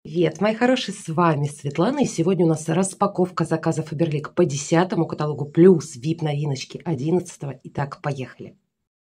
Привет, мои хорошие, с вами Светлана, и сегодня у нас распаковка заказа Faberlic по 10-му каталогу плюс VIP новиночки 11-го. Итак, поехали.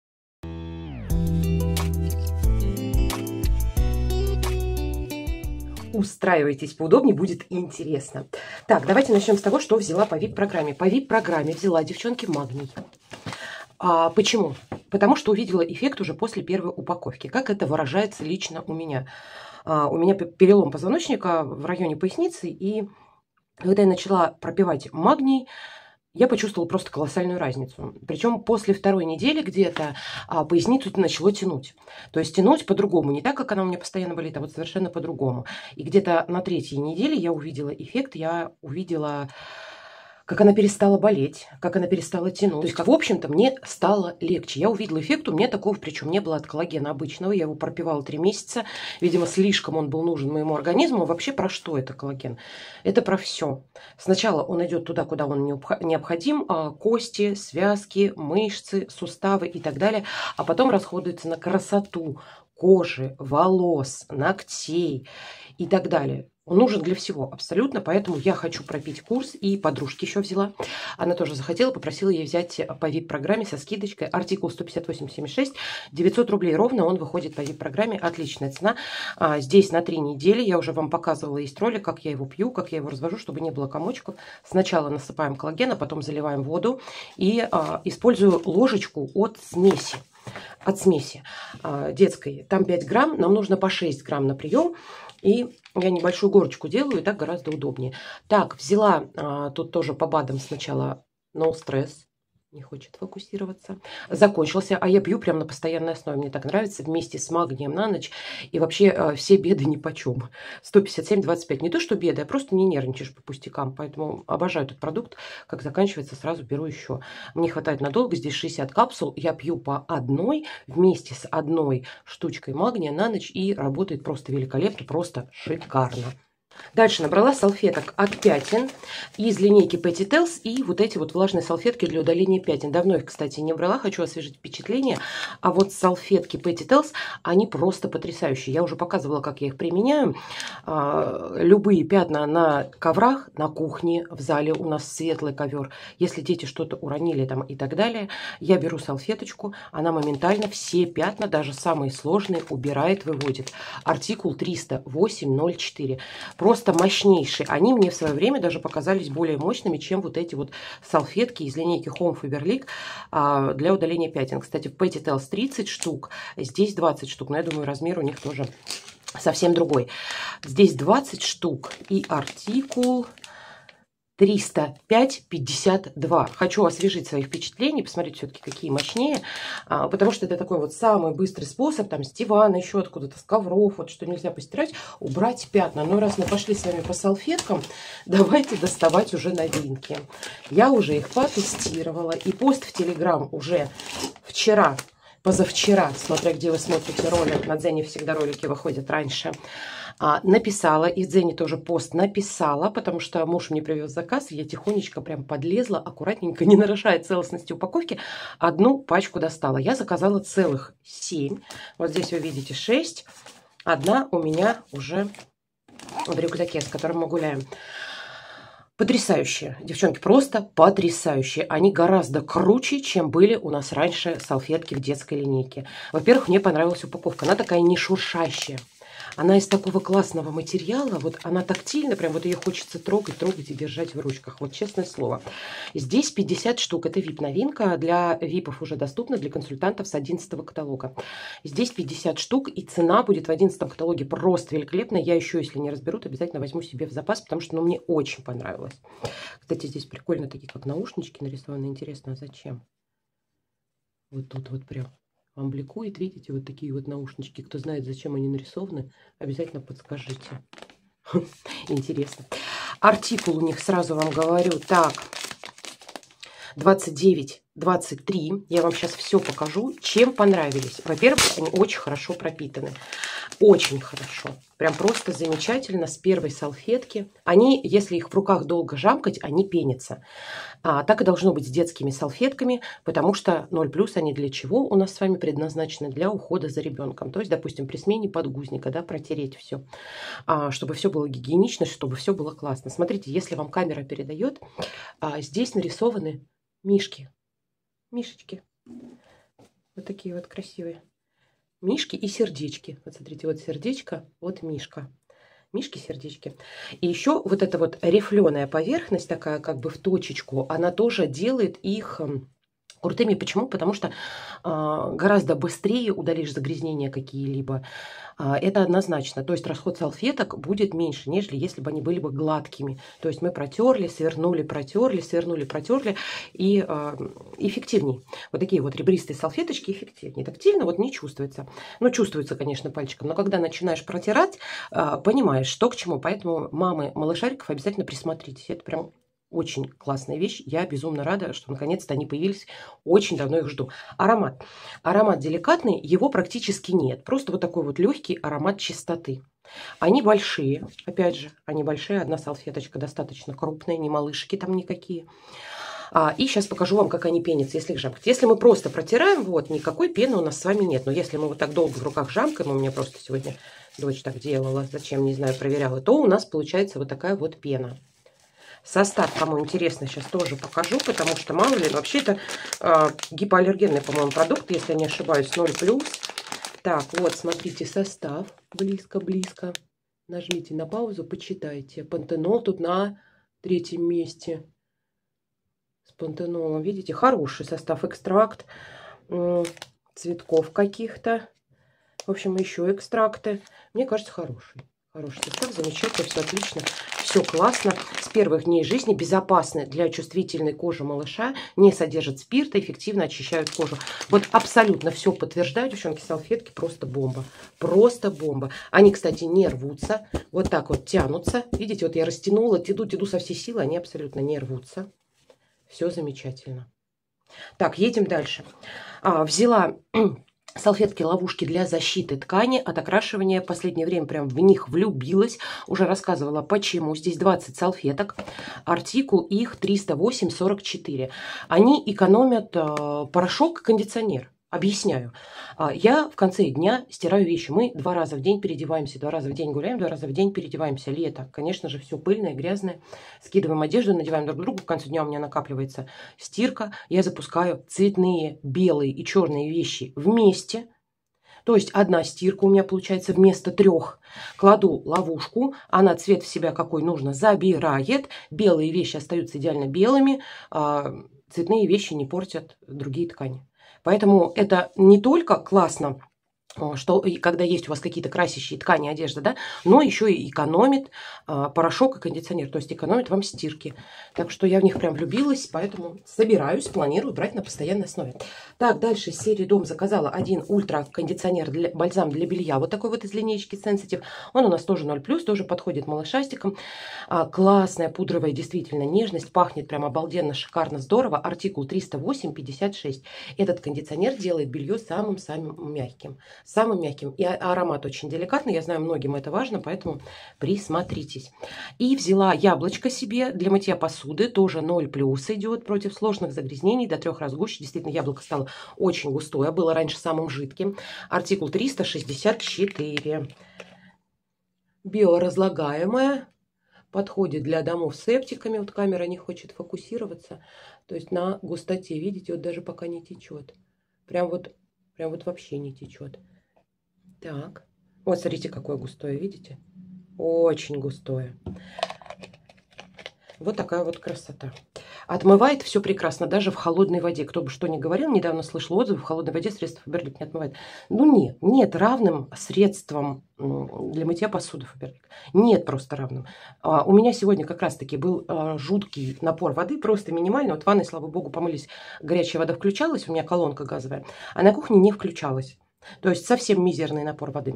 Устраивайтесь поудобнее, будет интересно. Так, давайте начнем с того, что взяла по VIP-программе. По VIP-программе взяла, девчонки, магний. Почему? Потому что увидела эффект уже после первой упаковки. Как это выражается лично у меня? У меня перелом позвоночника в районе поясницы, и когда я начала пропивать магний, я почувствовала просто колоссальную разницу. Причем после второй недели где-то поясницу начало тянуть. То есть тянуть по-другому. Не так, как она у меня постоянно болит, а вот совершенно по-другому. И где-то на третьей неделе я увидела эффект, я увидела, как она перестала болеть, как она перестала тянуть. То есть, в общем-то, мне стало легче. Я увидела эффект, у меня такого, причем не было от коллагена обычного. Я его пропивала 3 месяца. Видимо, слишком он был нужен моему организму. Вообще, про что это коллаген? Это про все. Сначала он идет туда, куда он необходим. Кости, связки, мышцы, суставы и так далее. А потом расходуется на красоту кожи, волос, ногтей и так далее. Он нужен для всего абсолютно, поэтому я хочу пропить курс, и подружки еще взяла. Она тоже захотела, попросила ей взять по VIP-программе со скидочкой. Артикул 158,76, 900 рублей ровно он выходит по VIP-программе. Отличная цена. Здесь на 3 недели. Я уже вам показывала, есть ролик, как я его пью, как я его развожу, чтобы не было комочков. Сначала насыпаем коллаген, а потом заливаем воду и использую ложечку от смеси. Детской. Там 5 грамм, нам нужно по 6 грамм на прием. И я небольшую горочку делаю, и так гораздо удобнее. Так, взяла тут тоже по БАДам сначала No Stress. Не хочет фокусироваться. Закончился, а я пью прям на постоянной основе. Мне так нравится, вместе с магнием на ночь. И вообще все беды нипочем. 157,25. Не то, что беды, а просто не нервничаешь по пустякам. Поэтому обожаю этот продукт. Как заканчивается, сразу беру еще. Мне хватает надолго. Здесь 60 капсул. Я пью по одной вместе с одной штучкой магния на ночь. И работает просто великолепно, просто шикарно. Дальше набрала салфеток от пятен из линейки Petty Tales и вот эти вот влажные салфетки для удаления пятен. Давно их, кстати, не брала, хочу освежить впечатление. А вот салфетки Petty Tales, они просто потрясающие. Я уже показывала, как я их применяю. Любые пятна на коврах, на кухне, в зале у нас светлый ковер. Если дети что-то уронили там и так далее, я беру салфеточку, она моментально все пятна, даже самые сложные, убирает, выводит. Артикул 308,04. Просто мощнейшие. Они мне в свое время даже показались более мощными, чем вот эти вот салфетки из линейки Home Faberlic для удаления пятен. Кстати, в Petty Tales 30 штук, здесь 20 штук. Но я думаю, размер у них тоже совсем другой. Здесь 20 штук и артикул 305,52. Хочу освежить свои впечатления, посмотреть все-таки, какие мощнее, потому что это такой вот самый быстрый способ, там, с дивана, еще откуда-то, с ковров, вот что нельзя постирать, убрать пятна. Ну, раз мы пошли с вами по салфеткам, давайте доставать уже новинки. Я уже их потестировала, и пост в Телеграм уже вчера, позавчера, смотря где вы смотрите ролик, на Дзене всегда ролики выходят раньше, написала, и в Дзене тоже пост написала, потому что муж мне привез заказ, и я тихонечко прям подлезла, аккуратненько, не нарушая целостности упаковки, одну пачку достала. Я заказала целых 7, вот здесь вы видите 6, одна у меня уже в рюкзаке, с которым мы гуляем. Потрясающие, девчонки, просто потрясающие. Они гораздо круче, чем были у нас раньше салфетки в детской линейке. Во-первых, мне понравилась упаковка. Она такая не шуршащая. Она из такого классного материала, вот она тактильна, прям вот ее хочется трогать и держать в ручках. Вот честное слово. Здесь 50 штук, это VIP-новинка, для VIP-ов уже доступна, для консультантов с 11 каталога. Здесь 50 штук, и цена будет в 11 каталоге просто великолепная. Я еще, если не разберут, обязательно возьму себе в запас, потому что мне очень понравилось. Кстати, здесь прикольно такие, как наушнички нарисованы. Интересно, а зачем? Вот тут вот прям. Вам бликует, видите, вот такие вот наушнички. Кто знает, зачем они нарисованы, обязательно подскажите. Интересно. Артикул у них, сразу вам говорю, так, 29-23. Я вам сейчас все покажу, чем понравились. Во-первых, они очень хорошо пропитаны. Очень хорошо. Прям просто замечательно с первой салфетки. Они, если их в руках долго жамкать, они пенятся. Так и должно быть с детскими салфетками, потому что 0+, они для чего у нас с вами предназначены? Для ухода за ребенком. То есть, допустим, при смене подгузника, да, протереть все, чтобы все было гигиенично, чтобы все было классно. Смотрите, если вам камера передает, здесь нарисованы мишки. Мишечки. Вот такие вот красивые. Мишки и сердечки. Вот смотрите, вот сердечко, вот мишка. Мишки-сердечки. И еще вот эта вот рифленая поверхность, такая как бы в точечку, она тоже делает их крутыми. Почему? Потому что гораздо быстрее удалишь загрязнения какие-либо. Это однозначно. То есть расход салфеток будет меньше, нежели если бы они были бы гладкими. То есть мы протерли, свернули, протерли, свернули, протерли. И эффективней. Вот такие вот ребристые салфеточки эффективнее. Тактильно вот не чувствуется. Ну, чувствуется, конечно, пальчиком. Но когда начинаешь протирать, понимаешь, что к чему. Поэтому мамы малышариков обязательно присмотритесь. Это прям очень классная вещь. Я безумно рада, что наконец-то они появились. Очень давно их жду. Аромат. Аромат деликатный, его практически нет. Просто вот такой вот легкий аромат чистоты. Они большие. Опять же, они большие. Одна салфеточка достаточно крупная, не малышки там никакие. И сейчас покажу вам, как они пенятся, если их жамкать. Если мы просто протираем, вот, никакой пены у нас с вами нет. Но если мы вот так долго в руках жамкаем, у меня просто сегодня дочь так делала, зачем, не знаю, проверяла, то у нас получается вот такая вот пена. Состав, кому интересно, сейчас тоже покажу, потому что, мало ли, вообще это гипоаллергенный, по-моему, продукт, если я не ошибаюсь, 0+. Так, вот, смотрите, состав. Близко-близко. Нажмите на паузу, почитайте. Пантенол тут на 3-м месте. С пантенолом, видите, хороший состав. Экстракт цветков каких-то. В общем, еще экстракты. Мне кажется, хороший. Хороший состав, замечательно, все отлично, все классно. С первых дней жизни безопасны для чувствительной кожи малыша, не содержат спирта, эффективно очищают кожу. Вот абсолютно все подтверждаю, девчонки, салфетки просто бомба. Просто бомба. Они, кстати, не рвутся, вот так вот тянутся. Видите, вот я растянула, иду со всей силы, они абсолютно не рвутся. Все замечательно. Так, едем дальше. Взяла салфетки-ловушки для защиты ткани от окрашивания. В последнее время прям в них влюбилась. Уже рассказывала, почему. Здесь 20 салфеток. Артикул их 308,44. Они экономят порошок и кондиционер. Объясняю. Я в конце дня стираю вещи. Мы 2 раза в день переодеваемся, 2 раза в день гуляем, 2 раза в день переодеваемся. Лето, конечно же, все пыльное, грязное. Скидываем одежду, надеваем друг другу. В конце дня у меня накапливается стирка. Я запускаю цветные, белые и черные вещи вместе. То есть одна стирка у меня получается вместо 3. Кладу ловушку, она цвет в себя какой нужно забирает. Белые вещи остаются идеально белыми, цветные вещи не портят другие ткани. Поэтому это не только классно, что когда есть у вас какие-то красящие ткани, одежда, да, но еще и экономит порошок и кондиционер, то есть экономит вам стирки. Так что я в них прям влюбилась, поэтому собираюсь, планирую брать на постоянной основе. Так, дальше из серии Дом заказала один ультра-кондиционер, бальзам для белья, вот такой вот из линейки Sensitive. Он у нас тоже 0+, тоже подходит малышастикам. Классная, пудровая, действительно нежность, пахнет прям обалденно, шикарно, здорово. Артикул 308,56. Этот кондиционер делает белье самым-самым мягким. Самым мягким. И аромат очень деликатный. Я знаю, многим это важно, поэтому присмотритесь. И взяла яблочко себе для мытья посуды. Тоже 0+, идет против сложных загрязнений. До 3 раз гуще. Действительно, яблоко стало очень густое. Было раньше самым жидким. Артикул 364. Биоразлагаемое. Подходит для домов с септиками. Вот камера не хочет фокусироваться. То есть на густоте. Видите, вот даже пока не течет. Прям вот вообще не течет. Так. Вот, смотрите, какое густое, видите? Очень густое. Вот такая вот красота. Отмывает все прекрасно, даже в холодной воде. Кто бы что ни говорил, недавно слышал отзывы, в холодной воде средства Faberlic не отмывает. Ну нет равным средством для мытья посуды Faberlic. Нет просто равным. У меня сегодня как раз-таки был жуткий напор воды, просто минимально. Вот в ванной, слава богу, помылись, горячая вода включалась, у меня колонка газовая, а на кухне не включалась. То есть совсем мизерный напор воды.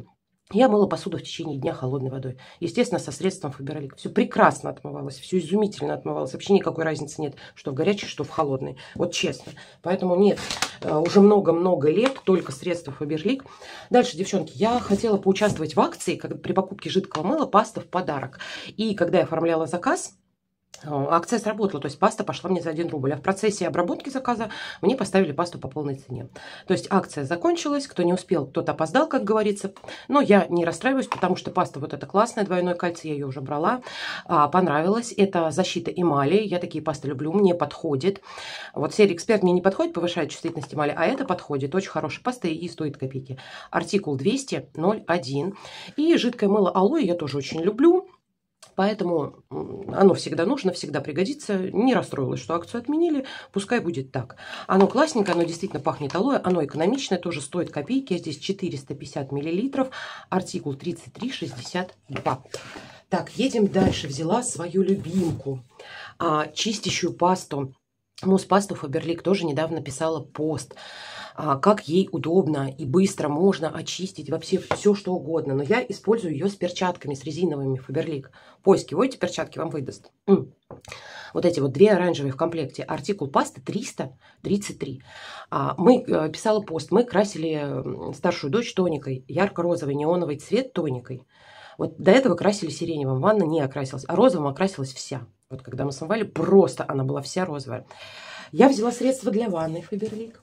Я мыла посуду в течение дня холодной водой. Естественно, со средством Фаберлик. Все прекрасно отмывалось, все изумительно отмывалось. Вообще никакой разницы нет, что в горячей, что в холодной. Вот честно. Поэтому нет, уже много-много лет только средства Фаберлик. Дальше, девчонки, я хотела поучаствовать в акции при покупке жидкого мыла паста в подарок. И когда я оформляла заказ, акция сработала, то есть паста пошла мне за 1 рубль, а в процессе обработки заказа мне поставили пасту по полной цене. То есть акция закончилась, кто не успел, тот опоздал, как говорится, но я не расстраиваюсь, потому что паста вот эта классная, двойное кольцо, я ее уже брала, понравилась, это защита эмали, я такие пасты люблю, мне подходит. Вот серия Эксперт мне не подходит, повышает чувствительность эмали, а это подходит, очень хорошая паста и стоит копейки. Артикул 200-01, и жидкое мыло алоэ я тоже очень люблю. Поэтому оно всегда нужно, всегда пригодится. Не расстроилась, что акцию отменили. Пускай будет так. Оно классненькое, оно действительно пахнет алоэ. Оно экономичное, тоже стоит копейки. Здесь 450 мл. Артикул 3362. Так, едем дальше. Взяла свою любимку. Чистящую пасту. Мусс-пасту Фаберлик тоже недавно писала пост. Как ей удобно и быстро можно очистить вообще все, что угодно. Но я использую ее с перчатками, с резиновыми Фаберлик. Поиски, эти перчатки вам выдаст. Вот эти вот 2 оранжевые в комплекте. Артикул пасты 333. Писала пост, мы красили старшую дочь тоникой. Ярко-розовый неоновый цвет тоникой. Вот до этого красили сиреневым, ванна не окрасилась, а розовым окрасилась вся. Вот когда мы смывали, просто она была вся розовая. Я взяла средство для ванны Фаберлик.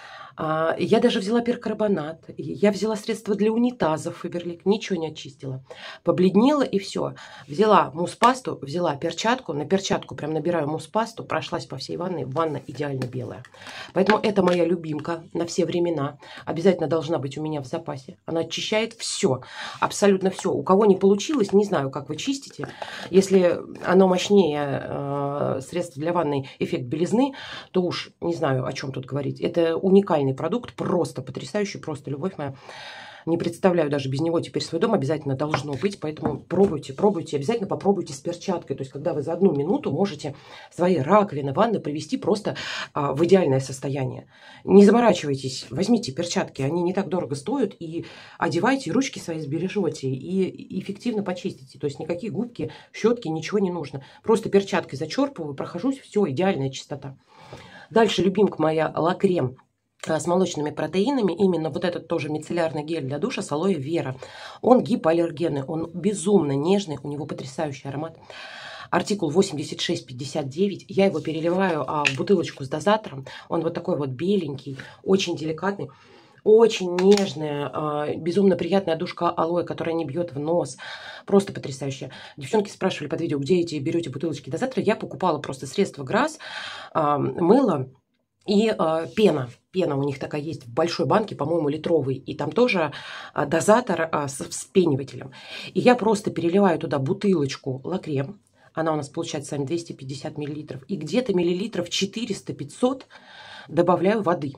Я даже взяла перкарбонат, я взяла средства для унитазов Фаберлик, ничего не очистила. Побледнела и все. Взяла мусс-пасту, взяла перчатку, на перчатку прям набираю мусс-пасту, прошлась по всей ванной, ванна идеально белая. Поэтому это моя любимка на все времена, обязательно должна быть у меня в запасе. Она очищает все, абсолютно все. У кого не получилось, не знаю, как вы чистите. Если оно мощнее средства для ванны эффект белизны, то уж не знаю, о чем тут говорить. Это уникальный продукт, просто потрясающий, просто любовь моя. Не представляю даже без него теперь свой дом, обязательно должно быть, поэтому пробуйте, пробуйте, обязательно попробуйте с перчаткой, то есть когда вы за 1 минуту можете свои раковины, ванны привести просто в идеальное состояние. Не заморачивайтесь, возьмите перчатки, они не так дорого стоят, и одевайте, ручки свои сбережете, и эффективно почистите, то есть никакие губки, щетки, ничего не нужно. Просто перчаткой зачерпываю, прохожусь, все, идеальная чистота. Дальше любимка моя лакрем с молочными протеинами, именно вот этот тоже мицеллярный гель для душа с алоэ вера. Он гипоаллергенный, он безумно нежный, у него потрясающий аромат. Артикул 8659, я его переливаю в бутылочку с дозатором, он вот такой вот беленький, очень деликатный. Очень нежная, безумно приятная душка алоэ, которая не бьет в нос. Просто потрясающая. Девчонки спрашивали под видео, где эти берете бутылочки дозатора. Я покупала просто средство Грасс, мыло и пена. Пена у них такая есть в большой банке, по-моему, литровый. И там тоже дозатор с вспенивателем. И я просто переливаю туда бутылочку лакрем. Она у нас получается сами 250 мл. И где-то миллилитров 400-500 добавляю воды.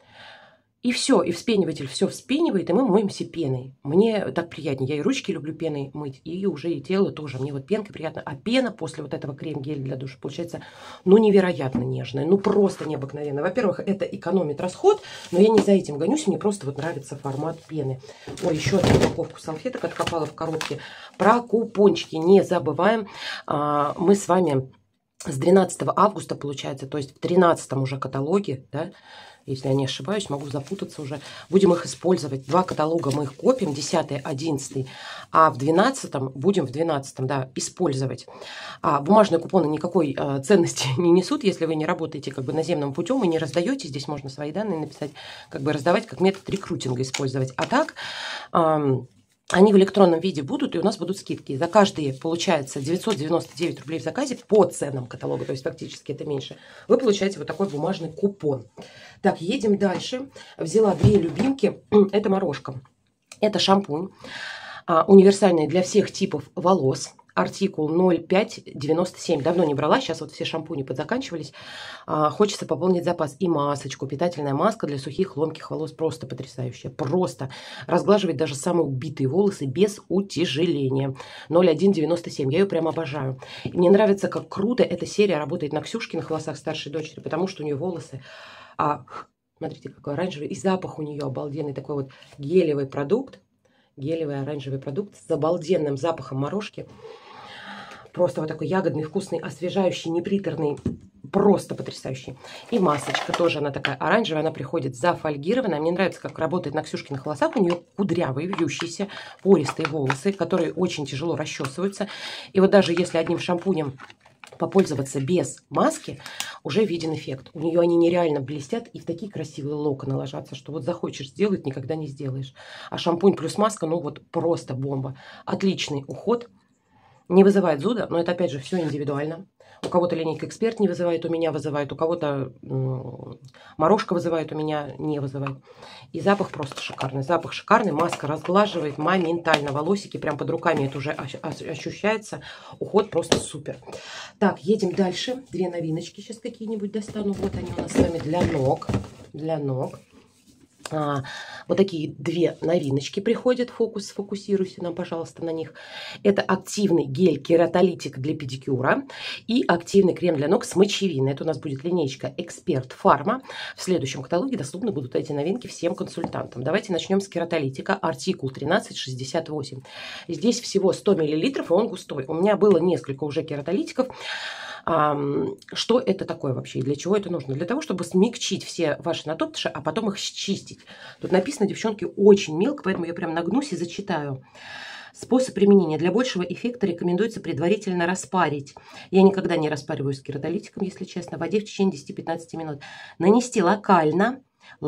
И все, и вспениватель все вспенивает, и мы моемся пеной. Мне так приятнее. Я и ручки люблю пеной мыть, и уже и тело тоже. Мне вот пенка приятно. А пена после вот этого крем-геля для душа получается, ну, невероятно нежная. Ну, просто необыкновенно. Во-первых, это экономит расход, но я не за этим гонюсь. Мне просто вот нравится формат пены. Ой, еще одну упаковку салфеток откопала в коробке. Про купончики не забываем. Мы с вами с 12 августа, получается, то есть в 13 уже каталоге, да, если я не ошибаюсь, могу запутаться уже. Будем их использовать. 2 каталога мы их копим, 10, 11, а в 12 будем в 12, да, использовать. Бумажные купоны никакой ценности не несут, если вы не работаете как бы наземным путем и не раздаете. Здесь можно свои данные написать, как бы раздавать, как метод рекрутинга использовать. А так... Они в электронном виде будут, и у нас будут скидки. За каждые, получается, 999 рублей в заказе по ценам каталога, то есть фактически это меньше. Вы получаете вот такой бумажный купон. Так, едем дальше. Взяла 2 любимки. Это морожка. Это шампунь. Универсальный для всех типов волос. Артикул 0597. Давно не брала, сейчас вот все шампуни подзаканчивались. Хочется пополнить запас. И масочку. Питательная маска для сухих ломких волос. Просто потрясающая. Просто разглаживает даже самые убитые волосы без утяжеления. 0197. Я ее прям обожаю. И мне нравится, как круто эта серия работает на Ксюшкиных волосах старшей дочери, потому что у нее волосы... смотрите, какой оранжевый. И запах у нее обалденный. Такой вот гелевый продукт. гелевый оранжевый продукт с обалденным запахом морожки. Просто вот такой ягодный, вкусный, освежающий, неприторный. Просто потрясающий. И масочка тоже, она такая оранжевая, она приходит зафольгированная. Мне нравится, как работает на Ксюшкиных волосах. У нее кудрявые, вьющиеся, пористые волосы, которые очень тяжело расчесываются. И вот даже если одним шампунем попользоваться без маски, уже виден эффект. У нее они нереально блестят и в такие красивые локоны ложатся, что вот захочешь сделать, никогда не сделаешь. А шампунь плюс маска, ну вот просто бомба. Отличный уход. Не вызывает зуда, но это опять же все индивидуально. У кого-то линейка Эксперт не вызывает, у меня вызывает, у кого-то морожка вызывает, у меня не вызывает. И запах просто шикарный. Запах шикарный, маска разглаживает моментально. Волосики прям под руками это уже ощущается. Уход просто супер. Так, едем дальше. Две новиночки сейчас какие-нибудь достану. Вот они у нас с вами для ног. Для ног. Вот такие две новиночки приходят. Сфокусируйся нам, пожалуйста, на них. Это активный гель-кератолитик для педикюра и активный крем для ног с мочевиной. Это у нас будет линейка Эксперт Фарма. В следующем каталоге доступны будут эти новинки всем консультантам. Давайте начнем с кератолитика. Артикул 1368. Здесь всего 100 мл, и он густой. У меня было несколько уже кератолитиков. Что это такое вообще и для чего это нужно? Для того, чтобы смягчить все ваши натоптыши, а потом их счистить. Тут написано, девчонки, очень мелко, поэтому я прям нагнусь и зачитаю. Способ применения. Для большего эффекта рекомендуется предварительно распарить. Я никогда не распариваю с кератолитиком, если честно, в воде в течение 10-15 минут. Нанести локально.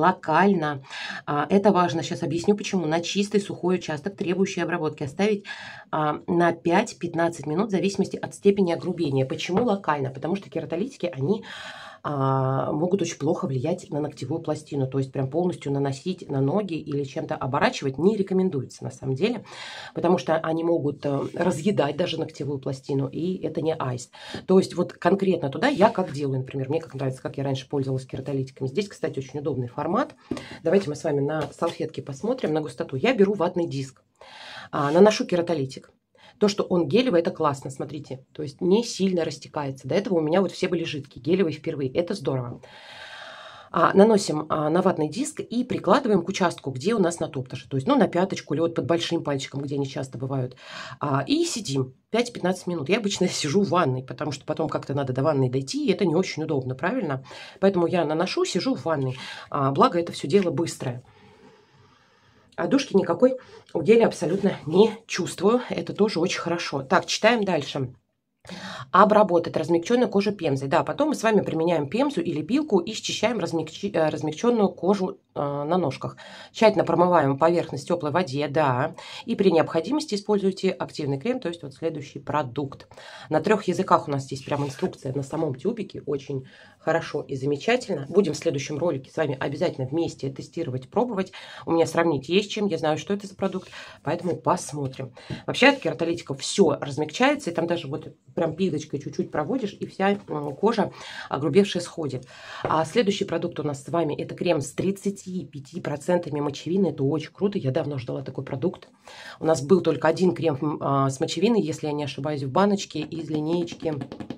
Это важно. Сейчас объясню, почему. На чистый сухой участок, требующий обработки, оставить на 5-15 минут в зависимости от степени огрубения. Почему локально? Потому что кератолитики, они могут очень плохо влиять на ногтевую пластину. То есть прям полностью наносить на ноги или чем-то оборачивать не рекомендуется на самом деле. Потому что они могут разъедать даже ногтевую пластину. И это не аист. То есть вот конкретно туда я как делаю, например. Мне как нравится, как я раньше пользовалась кератолитиками. Здесь, кстати, очень удобный формат. Давайте мы с вами на салфетке посмотрим на густоту. Я беру ватный диск. Наношу кератолитик. То, что он гелевый, это классно, смотрите. То есть не сильно растекается. До этого у меня вот все были жидкие, гелевые впервые. Это здорово. Наносим на ватный диск и прикладываем к участку, где у нас натоптыши. То есть, ну, на пяточку или вот под большим пальчиком, где они часто бывают. И сидим 5-15 минут. Я обычно сижу в ванной, потому что потом как-то надо до ванной дойти, и это не очень удобно, правильно? Поэтому я наношу, сижу в ванной. Благо, это все дело быстрое. А душки никакой у геля абсолютно не чувствую. Это тоже очень хорошо. Так, читаем дальше. Обработать размягченную кожу пемзой. Да, потом мы с вами применяем пемзу или пилку и счищаем размягченную кожу на ножках. Тщательно промываем поверхность в теплой воде, да. И при необходимости используйте активный крем, то есть вот следующий продукт. На 3 языках у нас здесь прям инструкция на самом тюбике. Очень хорошо и замечательно. Будем в следующем ролике с вами обязательно вместе тестировать, пробовать. У меня сравнить есть чем. Я знаю, что это за продукт, поэтому посмотрим. Вообще от кератолитиков все размягчается, и там даже вот прям пилочкой чуть-чуть проводишь, и вся кожа огрубевшая сходит. А следующий продукт у нас с вами это крем с 35% мочевины. Это очень круто. Я давно ждала такой продукт. У нас был только один крем с мочевиной, если я не ошибаюсь, в баночке из линеечки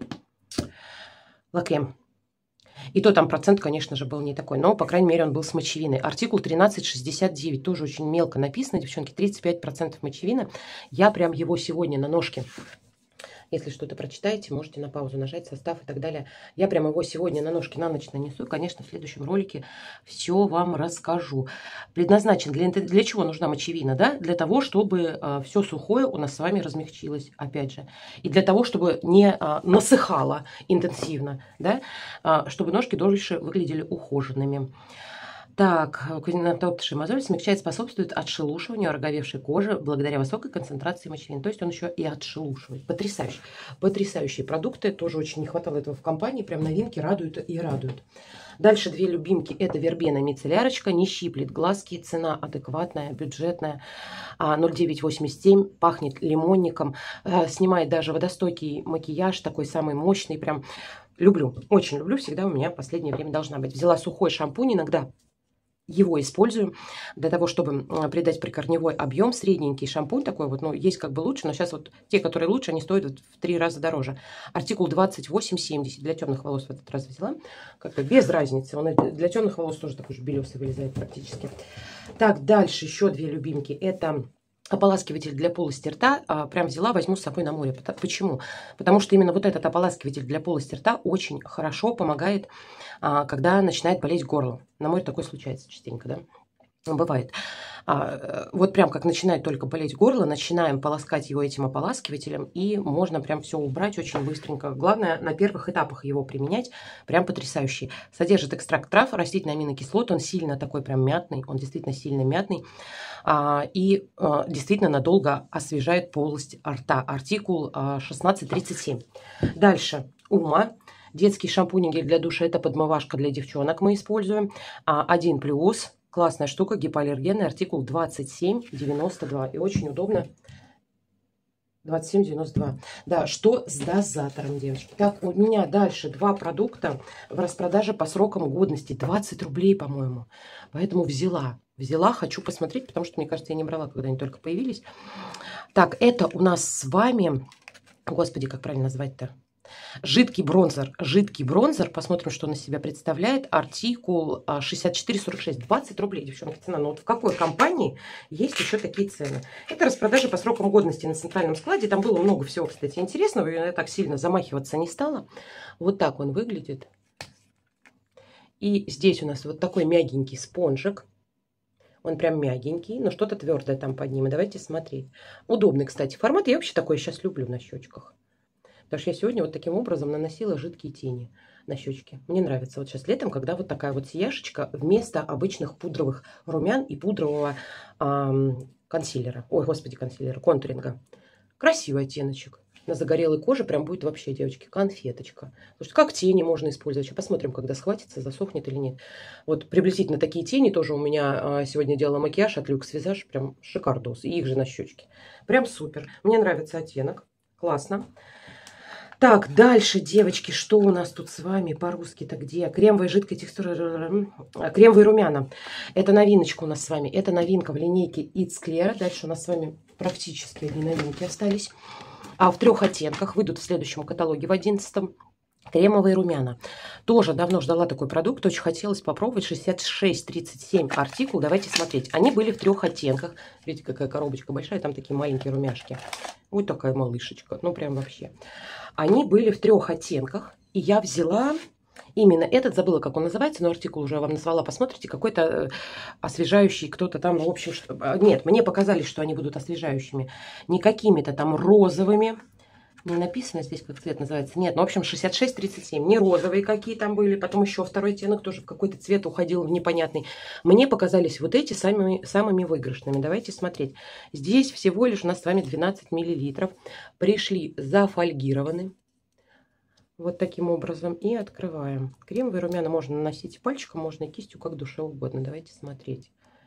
Лакрем. И то там процент, конечно же, был не такой. Но, по крайней мере, он был с мочевиной. Артикул 1369. Тоже очень мелко написано, девчонки. 35% мочевины. Я прям его сегодня на ножке. Если что-то прочитаете, можете на паузу нажать, состав и так далее. Я прямо его сегодня на ножки на ночь нанесу. И, конечно, в следующем ролике все вам расскажу. Предназначен для чего нужна мочевина? Да? Для того, чтобы все сухое у нас с вами размягчилось, опять же. И для того, чтобы не насыхало интенсивно. Да? Чтобы ножки дольше выглядели ухоженными. Так, натоптыши мозоль смягчает, способствует отшелушиванию ороговевшей кожи благодаря высокой концентрации мочевины. То есть он еще и отшелушивает. Потрясающе. Потрясающие продукты. Тоже очень не хватало этого в компании. Прям новинки радуют и радуют. Дальше две любимки. Это вербена мицеллярочка. Не щиплет глазки. Цена адекватная, бюджетная. 0,987. Пахнет лимонником. Снимает даже водостойкий макияж. Такой самый мощный. Прям люблю. Очень люблю. Всегда у меня в последнее время должна быть. Взяла сухой шампунь. Иногда его использую для того, чтобы придать прикорневой объем. Средненький шампунь такой вот, ну, есть как бы лучше, но сейчас вот те, которые лучше, они стоят вот в 3 раза дороже. Артикул 2870 для темных волос в этот раз взяла. Как бы без разницы. Он для темных волос тоже такой же белесый вылезает практически. Так, дальше еще две любимки. Это ополаскиватель для полости рта прям взяла, возьму с собой на море. Почему? Потому что именно вот этот ополаскиватель для полости рта очень хорошо помогает, когда начинает болеть горло. На море такое случается частенько, да? Бывает. Вот прям как начинает только болеть горло, начинаем полоскать его этим ополаскивателем, и можно прям все убрать очень быстренько. Главное, на первых этапах его применять, прям потрясающий. Содержит экстракт трав, растительные аминокислоты, он сильно такой прям мятный, он действительно сильно мятный, и действительно надолго освежает полость рта. Артикул 1637. Дальше. Ума. Детский шампунь и гель для душа, это подмывашка для девчонок мы используем. 1+. Классная штука, гипоаллергенный, артикул 2792. И очень удобно. 2792. Да, что с дозатором, девочки? Так, у меня дальше 2 продукта в распродаже по срокам годности. 20 рублей, по-моему. Поэтому взяла. Хочу посмотреть, потому что, мне кажется, я не брала, когда они только появились. Так, это у нас с вами... Господи, как правильно назвать-то? Жидкий бронзер, посмотрим, что он из себя представляет. Артикул 6446, 20 рублей, девчонки, цена. Но вот в какой компании есть еще такие цены? Это распродажа по срокам годности на центральном складе. Там было много всего, кстати, интересного. Я так сильно замахиваться не стала. Вот так он выглядит. И здесь у нас вот такой мягенький спонжик. Он прям мягенький, но что-то твердое там под ним. И давайте смотреть. Удобный, кстати, формат. Я вообще такой сейчас люблю на щечках. Потому что я сегодня вот таким образом наносила жидкие тени на щечки. Мне нравится вот сейчас летом, когда вот такая вот сияшечка вместо обычных пудровых румян и пудрового консилера. Ой, господи, консилера, контуринга. Красивый оттеночек. На загорелой коже прям будет вообще, девочки, конфеточка. Потому что как тени можно использовать. Сейчас посмотрим, когда схватится, засохнет или нет. Вот приблизительно такие тени тоже у меня сегодня делала макияж от Люкс Визаж. Прям шикардос. И их же на щечки. Прям супер. Мне нравится оттенок. Классно. Так, дальше, девочки, что у нас тут с вами по-русски-то где? Кремовая жидкая текстура, кремовые румяна. Это новиночка у нас с вами. Это новинка в линейке It's Clear. Дальше у нас с вами практически одни новинки остались. А в 3 оттенках выйдут в следующем каталоге, в 11-м. Кремовые румяна. Тоже давно ждала такой продукт. Очень хотелось попробовать. 6637 артикул. Давайте смотреть. Они были в 3 оттенках. Видите, какая коробочка большая. Там такие маленькие румяшки. Вот такая малышечка. Ну, прям вообще. Они были в 3 оттенках. И я взяла именно этот. Забыла, как он называется. Но артикул уже я вам назвала. Посмотрите. Какой-то освежающий кто-то там. Ну, в общем, нет, мне показались, что они будут освежающими. Не какими-то там розовыми. Не написано здесь, как цвет называется. Нет, ну, в общем, 6637. Не розовые какие там были. Потом еще 2 оттенок тоже в какой-то цвет уходил в непонятный. Мне показались вот эти самыми выигрышными. Давайте смотреть. Здесь всего лишь у нас с вами 12 миллилитров. Пришли зафольгированы. Вот таким образом. И открываем. Кремовые румяна можно наносить пальчиком, можно и кистью, как душе угодно. Давайте смотреть.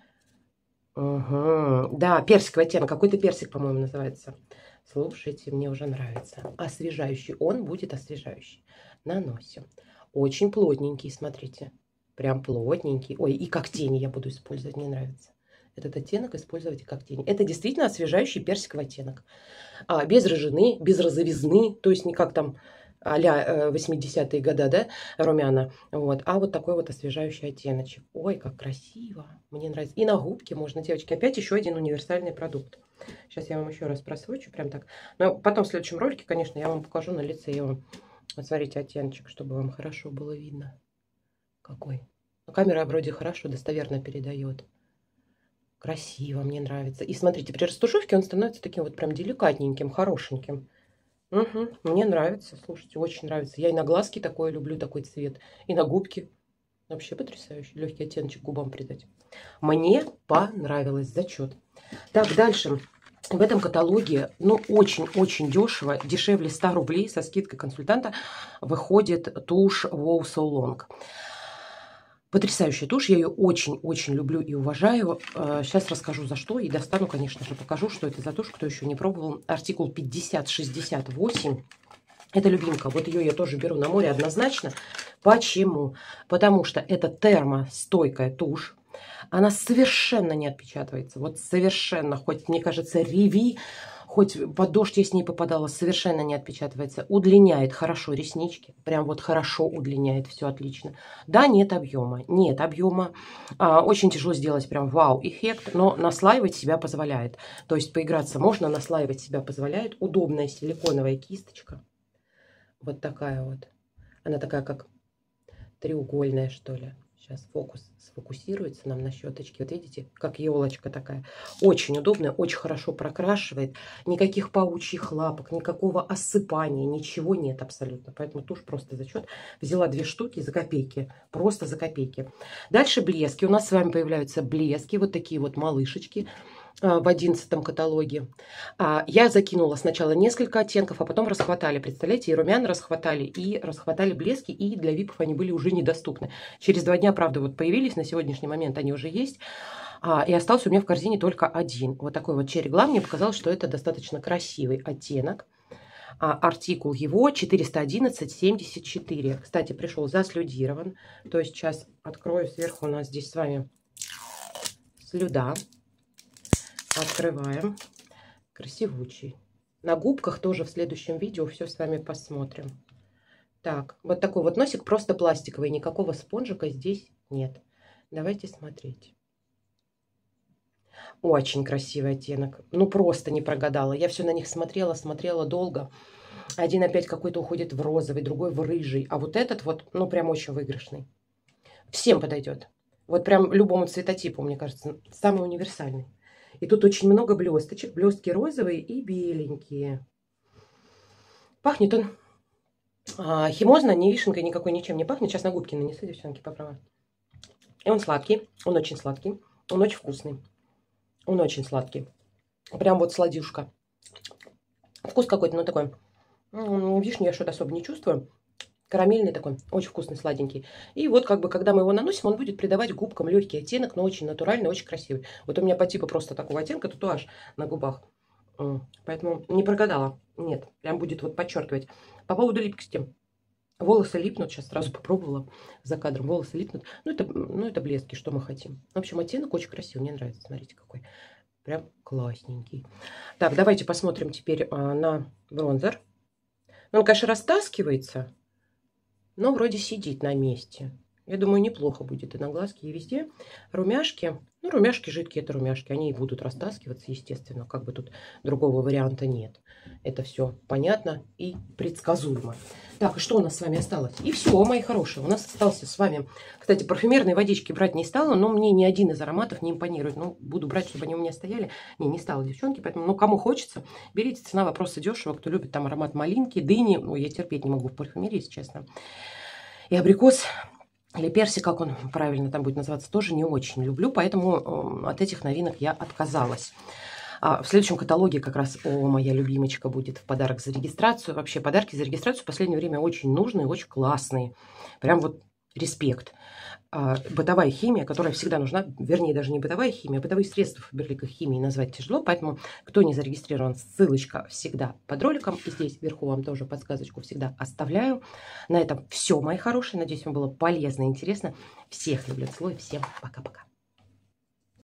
Угу. Да, персиковый оттенок. Какой-то персик, по-моему, называется. Слушайте, мне уже нравится. Освежающий. Он будет освежающий. Наносим. Очень плотненький, смотрите. Прям плотненький. Ой, и как тени я буду использовать. Мне нравится. Этот оттенок использовать как тени. Это действительно освежающий персиковый оттенок. Без рыжины, без розовизны. То есть не как там а-ля 80-е годы, да, румяна. Вот. А вот такой вот освежающий оттеночек. Ой, как красиво. Мне нравится. И на губки можно, девочки. Опять еще один универсальный продукт. Сейчас я вам еще раз просвечу, прям так. Но потом в следующем ролике, конечно, я вам покажу на лице. Я вам... Вот смотрите, оттеночек, чтобы вам хорошо было видно. Какой. Но камера вроде хорошо, достоверно передает. Красиво, мне нравится. И смотрите, при растушевке он становится таким вот прям деликатненьким, хорошеньким. Угу, мне нравится, слушайте, очень нравится. Я и на глазки такое люблю, такой цвет. И на губки. Вообще потрясающий. Легкий оттеночек губам придать. Мне понравилось. Зачет. Так, дальше. В этом каталоге, ну, очень-очень дешево, дешевле 100 рублей со скидкой консультанта выходит тушь Wow So Long. Потрясающая тушь, я ее очень-очень люблю и уважаю. Сейчас расскажу за что и достану, конечно же, покажу, что это за тушь, кто еще не пробовал. Артикул 5068. Это любимка, вот ее я тоже беру на море однозначно. Почему? Потому что это термостойкая тушь. Она совершенно не отпечатывается. Вот совершенно. Хоть, мне кажется, реви, Хоть под дождь я с ней попадала, совершенно не отпечатывается. Удлиняет хорошо реснички. Прям вот хорошо удлиняет, все отлично. Да, нет объема. Нет объема. Очень тяжело сделать прям вау-эффект, но наслаивать себя позволяет. То есть поиграться можно, наслаивать себя позволяет. Удобная силиконовая кисточка. Вот такая вот. Она такая, как треугольная, что ли. Сейчас фокус сфокусируется нам на щеточке. Вот видите, как елочка такая. Очень удобная, очень хорошо прокрашивает. Никаких паучьих лапок, никакого осыпания, ничего нет абсолютно. Поэтому тушь просто зачет. Взяла 2 штуки за копейки. Просто за копейки. Дальше блески. У нас с вами появляются блески. Вот такие вот малышечки в 11 каталоге. Я закинула сначала несколько оттенков, а потом расхватали. Представляете, и румяна расхватали, и расхватали блески, и для випов они были уже недоступны. Через 2 дня, правда, вот появились, на сегодняшний момент они уже есть. И остался у меня в корзине только один. Вот такой вот черри глам. Мне показалось, что это достаточно красивый оттенок. Артикул его 411,74. Кстати, пришел заслюдирован. То есть сейчас открою сверху, у нас здесь с вами слюда. Открываем. Красивучий. На губках тоже в следующем видео все с вами посмотрим. Так, вот такой вот носик, просто пластиковый. Никакого спонжика здесь нет. Давайте смотреть. Очень красивый оттенок. Ну, просто не прогадала. Я все на них смотрела, смотрела долго. Один опять какой-то уходит в розовый, другой в рыжий. А вот этот вот, ну, прям очень выигрышный. Всем подойдет. Вот прям любому цветотипу, мне кажется, самый универсальный. И тут очень много блесточек. Блестки розовые и беленькие. Пахнет он химозно, ни вишенкой, никакой, ничем не пахнет. Сейчас на губки нанесу, девчонки, поправо. И он сладкий. Он очень сладкий. Он очень вкусный. Он очень сладкий. Прям вот сладюшка. Вкус какой-то, ну такой. Вишню я что-то особо не чувствую. Карамельный такой, очень вкусный, сладенький. И вот как бы, когда мы его наносим, он будет придавать губкам легкий оттенок, но очень натуральный, очень красивый. Вот у меня по типу просто такого оттенка татуаж на губах. Поэтому не прогадала. Нет, прям будет вот подчеркивать. По поводу липкости. Волосы липнут, сейчас сразу попробовала за кадром. Волосы липнут. Ну, это блески, что мы хотим. В общем, оттенок очень красивый, мне нравится. Смотрите, какой. Прям классненький. Так, давайте посмотрим теперь на бронзер. Он, конечно, растаскивается. Но вроде сидит на месте. Я думаю, неплохо будет и на глазки, и везде. Румяшки. Ну, румяшки жидкие, это румяшки. Они и будут растаскиваться, естественно. Как бы тут другого варианта нет. Это все понятно и предсказуемо. Так, и что у нас с вами осталось? И все, мои хорошие. У нас остался с вами... Кстати, парфюмерные водички брать не стала, но мне ни один из ароматов не импонирует. Ну, буду брать, чтобы они у меня стояли. Не стала, девчонки. Поэтому, ну, кому хочется, берите. Цена вопроса дешево. Кто любит там аромат малинки, дыни. Ну, я терпеть не могу в парфюмерии, если честно. И абрикос или персик, как он правильно там будет называться, тоже не очень люблю. Поэтому от этих новинок я отказалась. В следующем каталоге как раз моя любимочка будет в подарок за регистрацию. Вообще подарки за регистрацию в последнее время очень нужные, очень классные. Прям вот респект. Бытовая химия, которая всегда нужна, вернее, даже не бытовая химия, а бытовые средства Фаберлик химии назвать тяжело, поэтому, кто не зарегистрирован, ссылочка всегда под роликом, и здесь вверху вам тоже подсказочку всегда оставляю. На этом все, мои хорошие, надеюсь, вам было полезно и интересно. Всех люблю, целую, всем пока-пока.